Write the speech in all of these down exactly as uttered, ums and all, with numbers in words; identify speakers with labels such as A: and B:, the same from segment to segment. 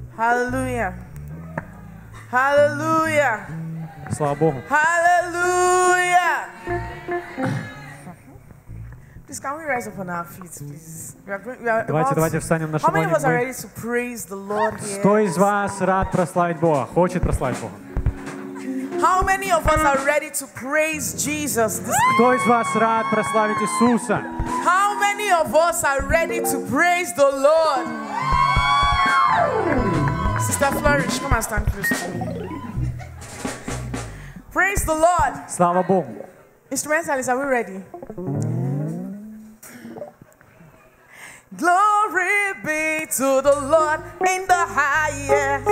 A: Hallelujah. Hallelujah.
B: Слава Богу.
A: Hallelujah. Please, can we rise up on our feet, please? We are going, we are
B: Давайте,
A: about
B: давайте
A: to-
B: встанем на
A: How many
B: наши
A: of us are
B: ноги.
A: ready to praise the Lord here?
B: Кто из вас рад прославить Бога? Хочет прославить Бога?
A: How many of us are ready to praise Jesus this evening?
B: Кто из вас рад прославить Иисуса?
A: How many of us are ready to praise the Lord? Sister Flourish, come and stand close to me. Praise the Lord.
B: Слава Богу.
A: Instrumentalists, are we ready? Glory be to the Lord in the highest.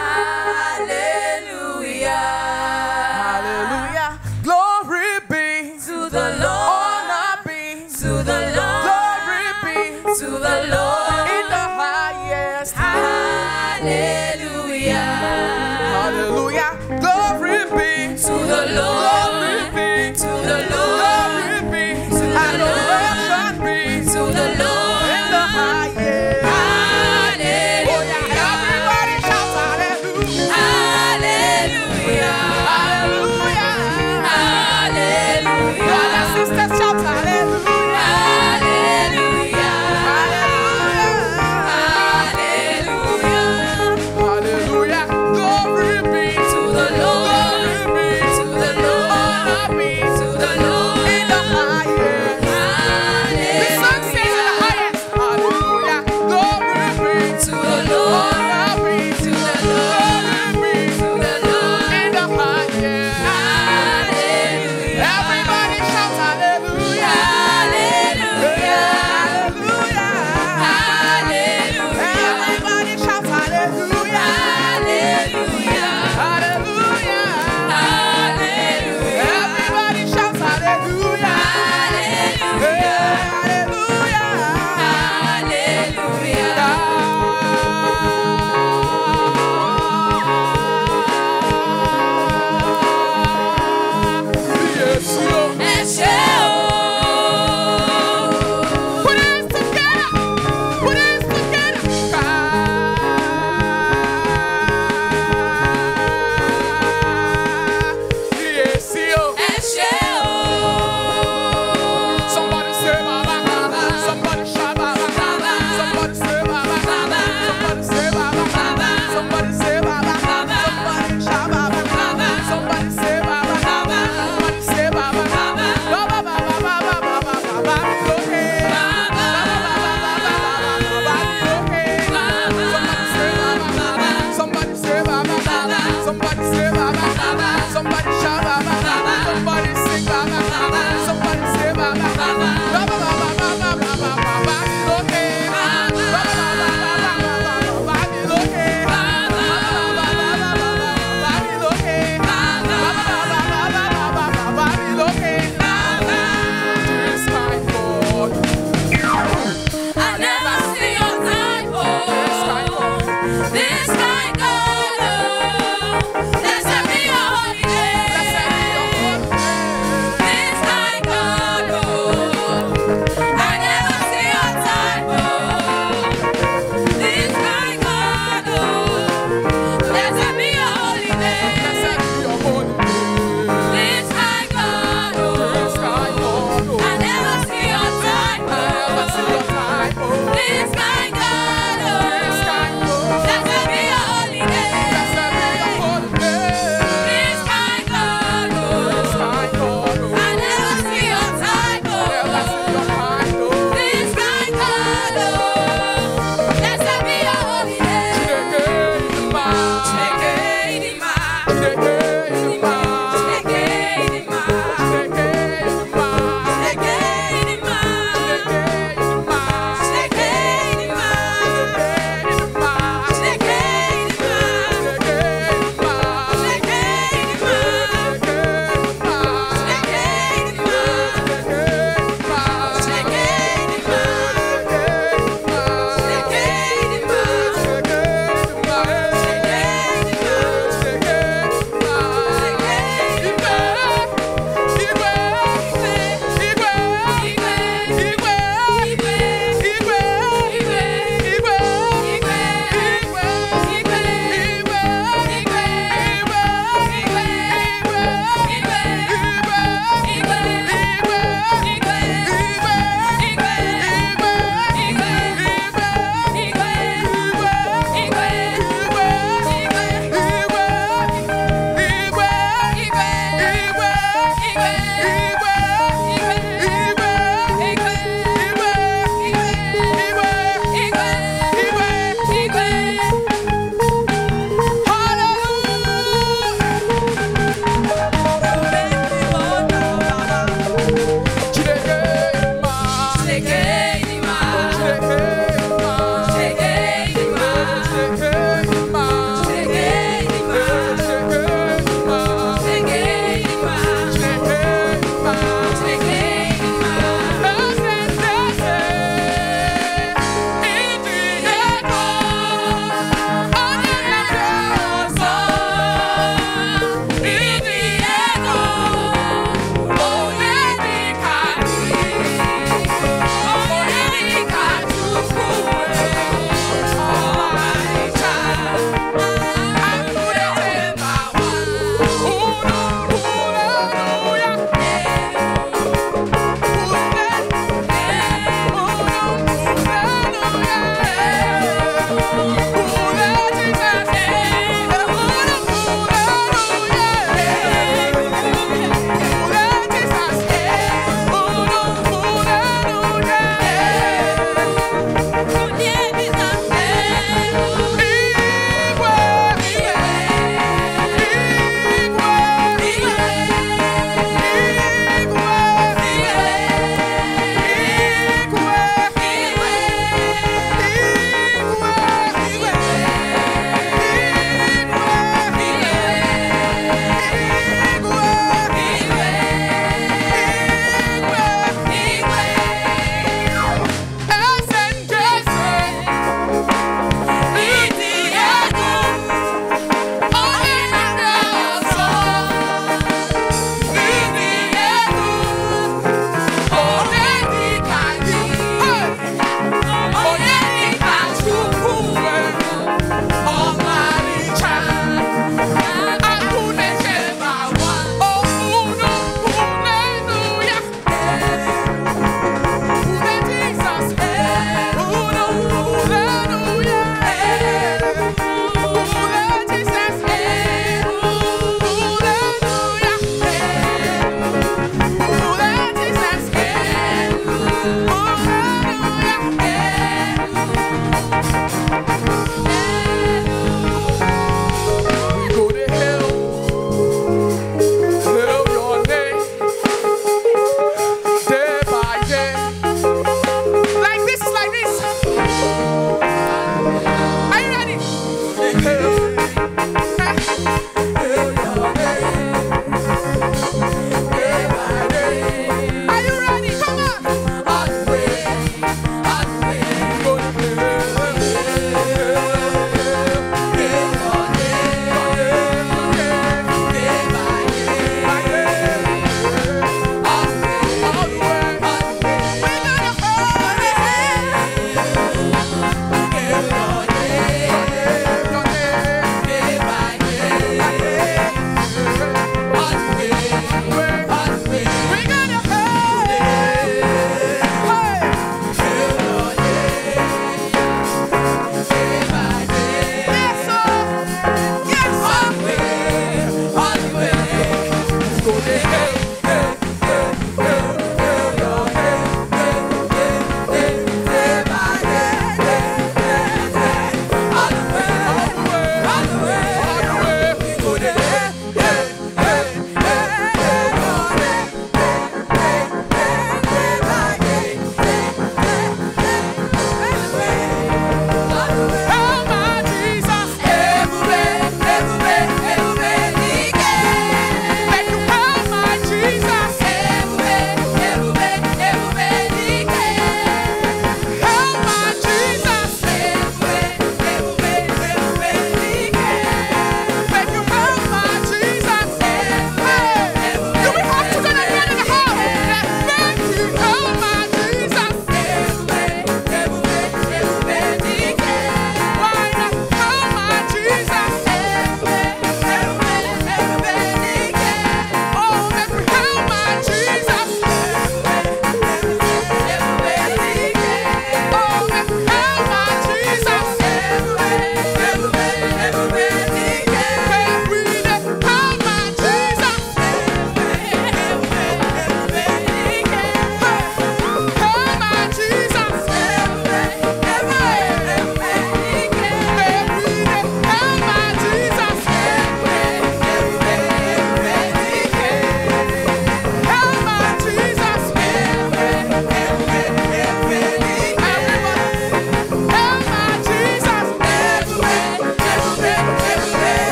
C: Hallelujah.
A: Hallelujah. Glory be
C: To the Lord.
A: honor be
C: To the Lord.
A: glory be
C: To the Lord.
A: in the highest.
C: Hallelujah.
A: Hallelujah. Glory be
C: To the Lord.
A: glory be
C: To the Lord.
A: glory be adoration be
C: To the Lord.
A: in the highest.
C: Hallelujah.
A: Oh yeah, everybody shout hallelujah.
C: Hallelujah.
A: Hallelujah.
C: Hallelujah.
A: Brothers, sisters, shout hallelujah.
C: Hallelujah.
A: Hallelujah.
C: Hallelujah.
A: Hallelujah. Glory be
C: To the Lord.
A: glory be
C: To the Lord.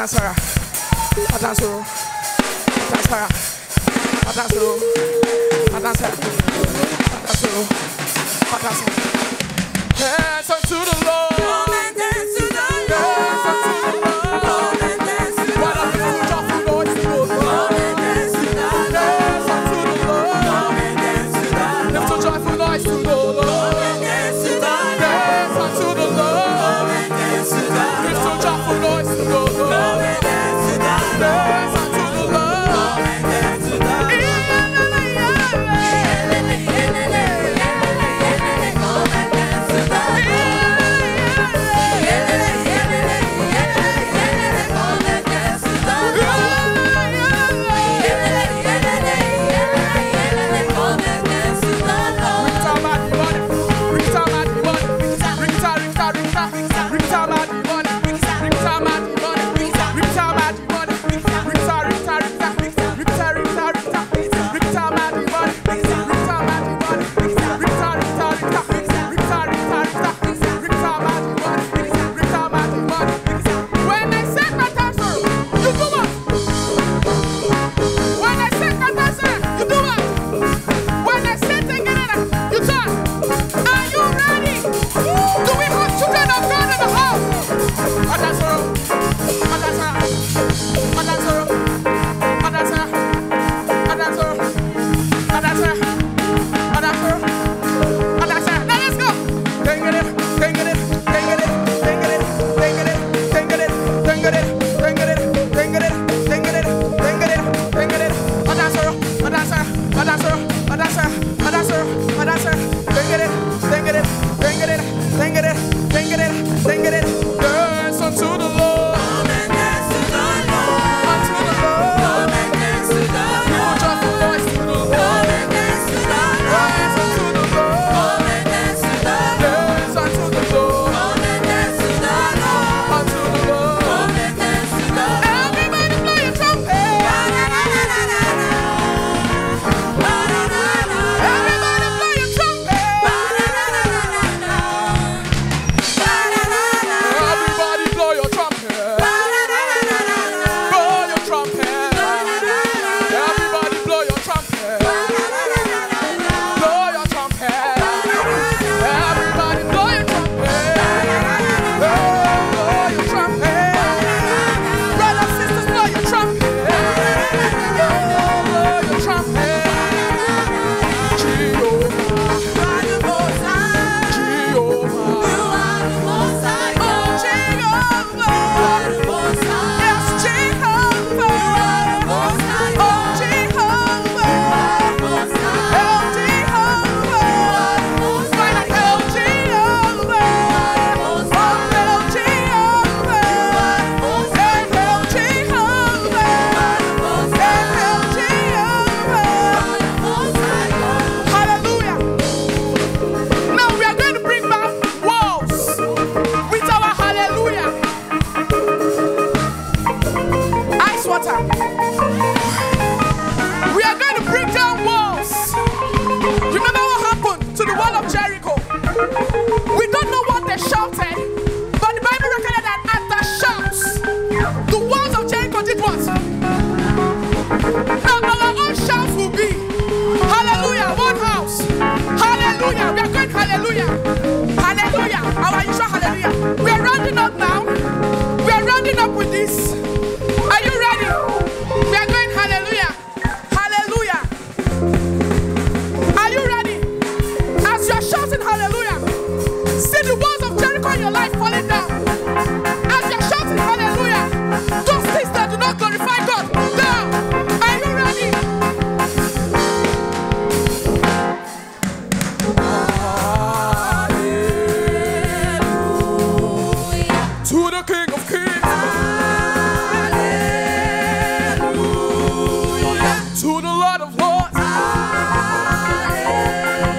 A: Adansara, Adansoro, Adansara, Adansoro, Adansara, Adansoro, Adansara. Dance unto the Lord.
C: Come and dance to the
A: Dance unto the Lord.
C: Come and dance to the
A: What a beautiful, joyful noise to the Lord.
C: Come and dance to the
A: Dance unto the Lord.
C: Come and dance to the
A: Lift a joyful noise to the Lord.
C: Come and dance to the
A: Dance unto the Lord.
C: Come and dance to the
A: Lift a joyful noise to the Lord.
C: Come and dance to the
A: Dance unto the Lord.
C: Come and dance to the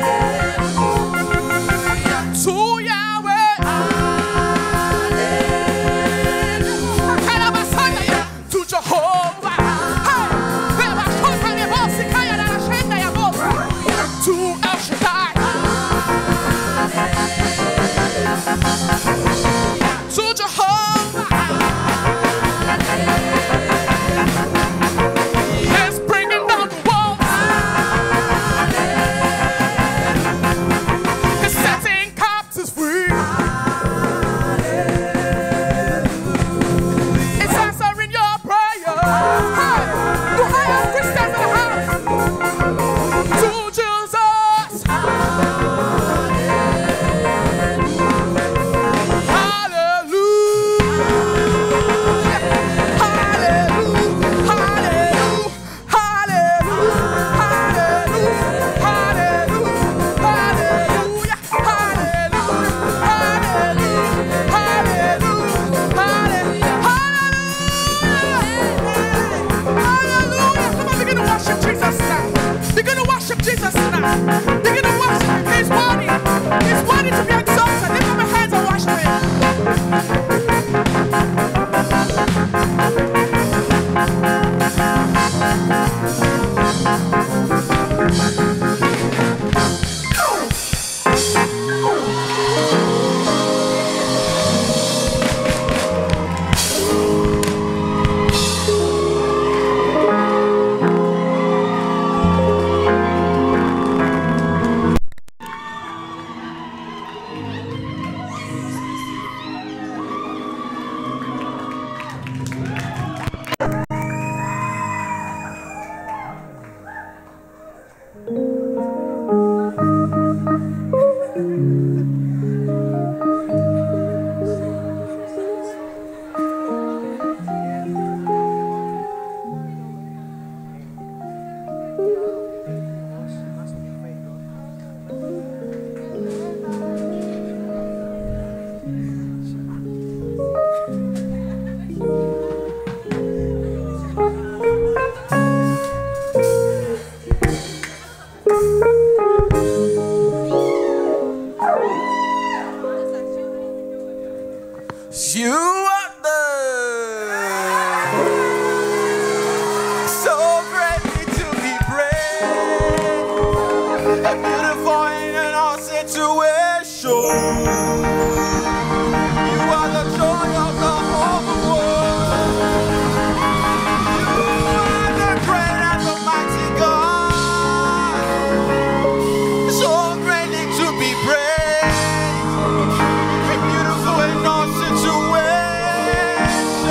A: To Yahweh.
C: situation. You are the joy of the whole world. You are the great and the mighty God. So greatly to be praised. You're beautiful in all situations.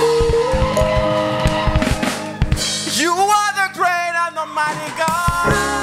C: You are the great and the mighty God.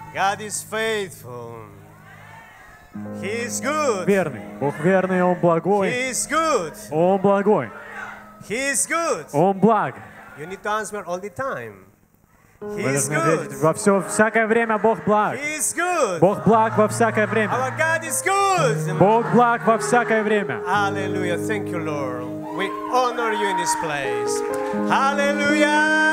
C: God is faithful. He is good.
B: Верный. Бог верный, Он благой.
C: He is good.
B: Он благой.
C: He is good.
B: Он благ.
C: You need to answer all the time. He
B: Вы
C: is
B: должны
C: good.
B: ответить во все, всякое время Бог благ.
C: He is good.
B: Бог благ во всякое время.
C: Our God is good.
B: Бог благ во всякое время.
C: Hallelujah. Thank you, Lord. We honor you in this place. Hallelujah.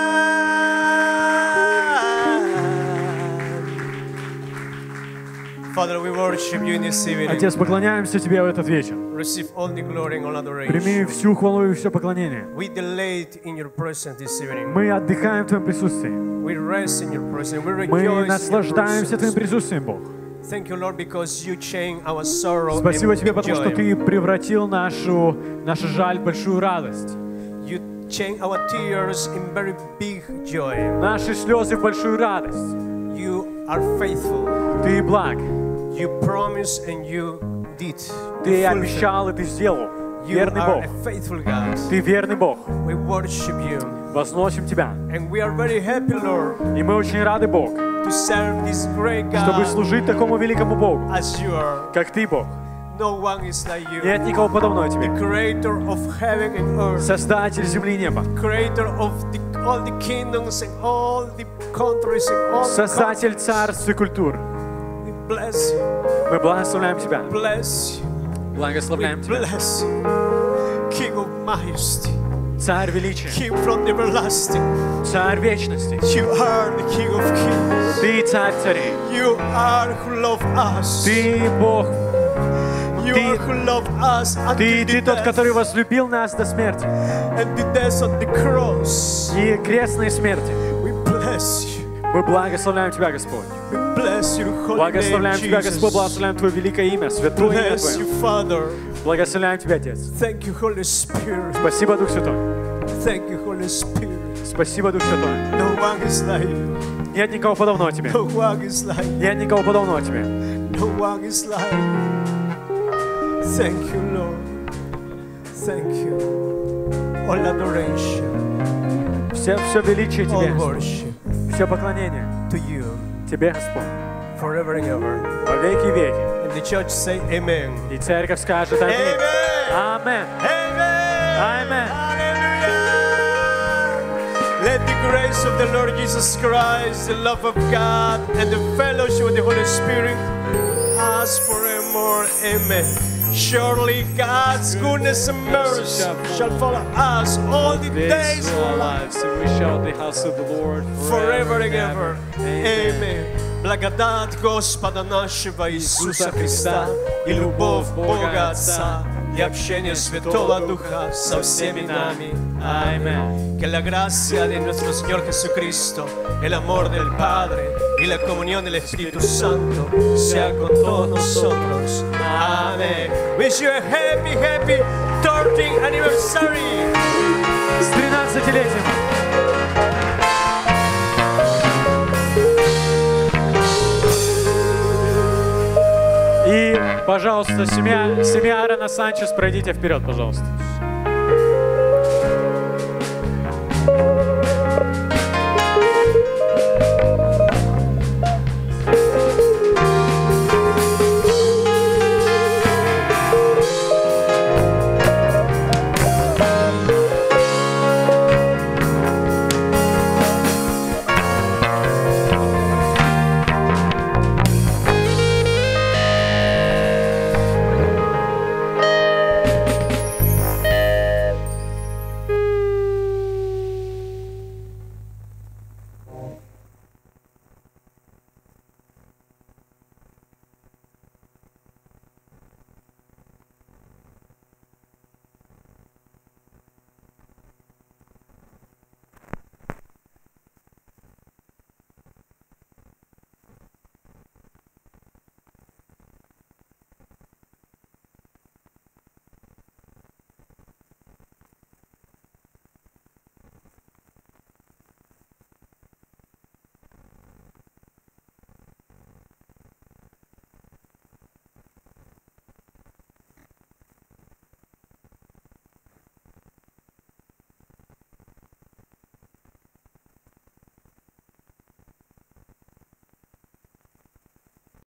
C: Father, we worship you in this evening.
B: Отец, поклоняемся Тебе в этот вечер.
C: Receive all the glory and all
B: Прими
C: adoration.
B: всю хвалу и все поклонение.
C: We delight in your presence this evening.
B: Мы отдыхаем в Твоем присутствии.
C: We rest in your presence. We rejoice
B: Мы
C: in your
B: наслаждаемся Твоим
C: presence.
B: присутствием, Бог.
C: Thank you, Lord, because you change our sorrow
B: Спасибо
C: and
B: Тебе,
C: big
B: потому что
C: joy.
B: Ты превратил нашу, нашу жаль в большую радость.
C: You change our tears in very big joy.
B: Наши слезы в большую радость.
C: You are faithful.
B: Ты благ.
C: You promised and you did.
B: Ты
C: You
B: обещал, и Ты сделал.
C: You
B: Верный
C: are
B: Бог.
C: a faithful God.
B: Ты верный Бог.
C: We worship you.
B: Возносим Тебя.
C: And we are very happy, Lord,
B: И мы очень рады, Бог,
C: to serve this great
B: чтобы
C: God
B: служить такому великому Богу,
C: as you are.
B: как Ты, Бог.
C: No one is like you.
B: Нет никого подобного
C: The
B: Тебе.
C: creator of heaven and earth.
B: Создатель земли и неба.
C: Creator of the, all the kingdoms and all the countries and all the
B: Создатель
C: countries.
B: царств и культур.
C: We bless you.
B: Мы благословляем Тебя.
C: Bless you.
B: Благословляем Тебя.
C: Bless you. King of majesty.
B: Царь величия.
C: King from the everlasting.
B: Царь вечности.
C: You are the King of kings.
B: Ты царь царей.
C: You are who love us.
B: Ты Бог.
C: You
B: Ты-
C: are who love us until
B: Ты,
C: the
B: ты тот,
C: death
B: который возлюбил нас до смерти.
C: and the death on the cross.
B: И крестной смерти.
C: We bless you.
B: Мы благословляем Тебя, Господь.
C: We bless your holy name,
B: Благословляем Тебя,
C: Jesus.
B: Господь. Благословляем Твое великое имя, святое имя
C: Bless you,
B: Твое.
C: Father.
B: Благословляем Тебя, Отец.
C: Thank you, Holy Spirit.
B: Спасибо, Дух Святой.
C: Thank you, Holy Spirit.
B: Спасибо, Дух Святой.
C: No one is like you.
B: Нет никого подобного Тебе.
C: No one is like you.
B: Нет никого подобного Тебе.
C: No one is like you. Thank you, Lord. Thank you. All adoration,
B: Все, все величие
C: all
B: Тебе, Господь.
C: worship
B: Все поклонение
C: to you
B: Тебе, Господь.
C: forever and ever.
B: Во веки веки.
C: And the church say amen.
B: И церковь скажет Аминь.
C: Amen.
B: Амен.
C: Amen.
B: Amen.
C: Hallelujah. Let the grace of the Lord Jesus Christ, the love of God, and the fellowship of the Holy Spirit us forevermore. Amen. Surely God's goodness and mercy shall follow us all the days of our lives,
B: and we shall the house of the Lord
C: forever and ever. Amen. Благодать Господа нашего Иисуса Христа и любовь Бога Отца y общение Святого Духа со всеми нами. Amén. Que la gracia de nuestro Señor Jesucristo, el amor del Padre y la comunión del Espíritu Santo sea con todos nosotros. Amén. Wish you a happy, happy thirteenth anniversary.
B: С тринадцатилетием. И, пожалуйста, семья, семья Аарона Санчес, пройдите вперед, пожалуйста.